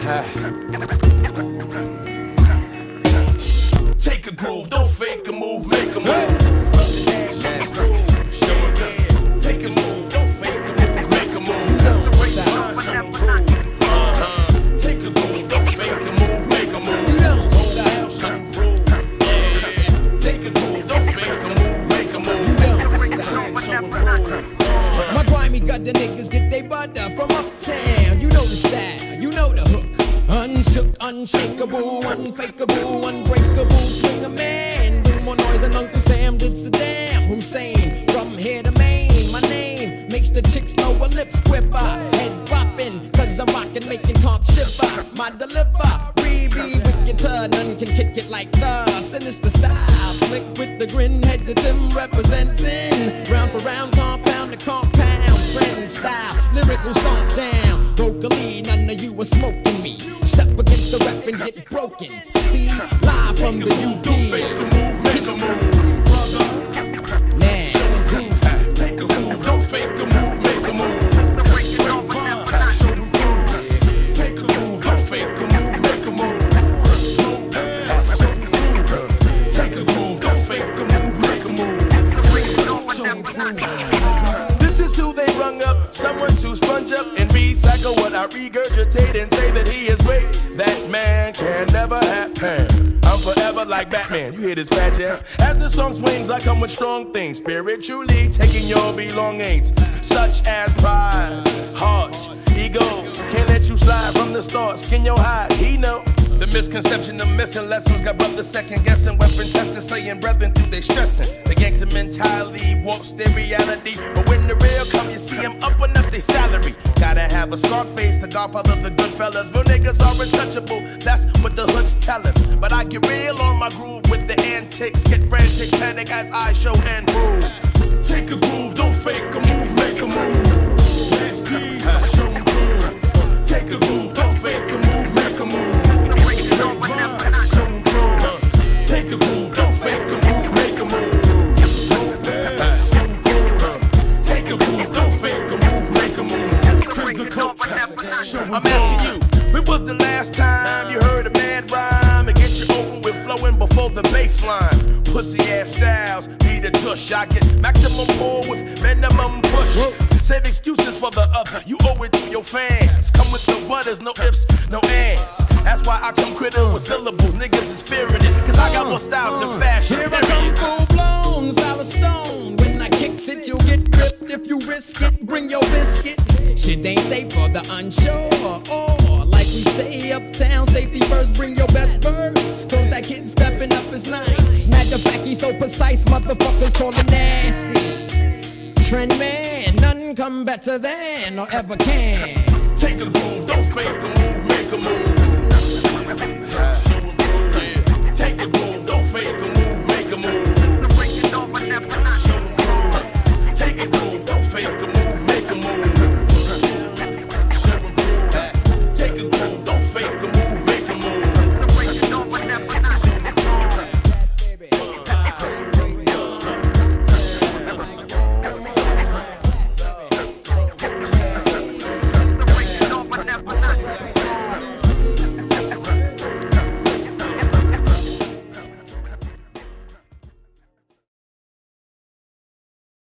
Take a groove, don't fake a move, make a move. Take a move, don't fake a move, make a move. Take a groove, don't fake a move, make a move. Take a groove, don't fake a move, make a move. My grimy gutter niggas get they butter from uptown. You know the style, you know the hook. Unshook, unshakable, unfakeable, unbreakable. Swing a man, do more noise than Uncle Sam did Saddam Hussein. From here to Maine, my name makes the chicks lower lip squipper. Head bopping, cause I'm rockin', making comp shipper. My delivery, with guitar, none can kick it like the sinister style. Slick with the grin, head to them representing. Round for round, compound to compound, trend style. Lyrical stomp down, vocally, none of you are smoking me. Step against the rap and get broken. See, live from the UP. Don't fake a move, make a move. Nasty. Take a move, don't fake a move, make a move. Take a move, don't fake a move, make a move. Take a move, don't fake a move, make a move. This is who they rung up, someone to sponge up and recycle what I regurgitate and say that he is great. That man can never happen. I'm forever like Batman. You hear this fat jam? As the song swings, I come with strong things, spiritually taking your belongings, such as pride, heart, ego. Can't let you slide from the start. Skin your hide, he know. The misconception of missing lessons got brothers second guessing, weapon testing, slaying brethren through they stressing. The gangster mentality warps their reality, but when the real come, you see them up and up their salary. Gotta have a scar face, the godfather of the good fellas. Real niggas are untouchable, that's what the hoods tell us. But I get real on my groove with the antics, get frantic, panic as I show and prove. Take a groove, don't fake a move, make a move. Nasty, show and prove. Take a groove, don't fake a move, make a move. Take a groove, don't fake a move, make a move. Take a groove, don't fake a move, make a move. I'm asking you, when was the last time you heard a man rhyme and get you open with flowing before the baseline? Pussy ass styles need a tush. I get maximum pull with minimum push. Save excuses for the other, you owe it to your fans. Come with the butters, no ifs, no ands. That's why I come critical with syllables, niggas is fearing it. Cause I got more styles than fashion. Here I come full blown, solid stone. When I kicks it, you'll get ripped if you risk it. Bring your biscuit. Shit ain't safe for the unsure. Or like we say uptown, safety first, bring your best verse. Cause that kid stepping up is nice. Matter of fact, he's so precise, motherfuckers call it nasty. Trend man, none come better than or ever can. Take a groove, don't fake a move, make a move.